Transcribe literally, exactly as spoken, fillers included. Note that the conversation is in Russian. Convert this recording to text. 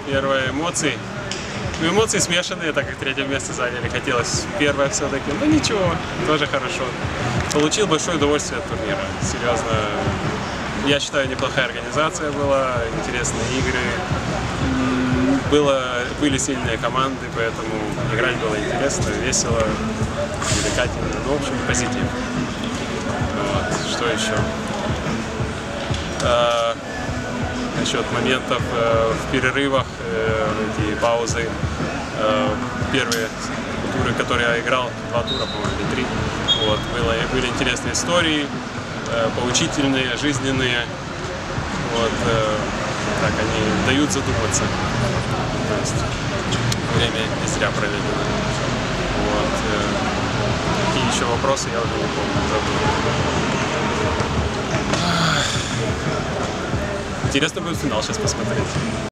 Первые эмоции. Ну, эмоции смешанные, так как третье место заняли. Хотелось первое все-таки. Но ничего, тоже хорошо. Получил большое удовольствие от турнира. Серьезно. Я считаю, неплохая организация была, интересные игры. Было, были сильные команды, поэтому играть было интересно, весело, увлекательно. Ну, в общем, позитив. Вот. Что еще? А, насчет моментов э, в перерывах, э, эти паузы. Э, первые туры, которые я играл, два тура, по-моему, или три. Вот, было, были интересные истории, э, поучительные, жизненные. Вот, э, так, они дают задуматься. То есть время не зря проведено. Вот, э, какие еще вопросы, я уже не помню, забыл. Интересно будет финал сейчас посмотреть.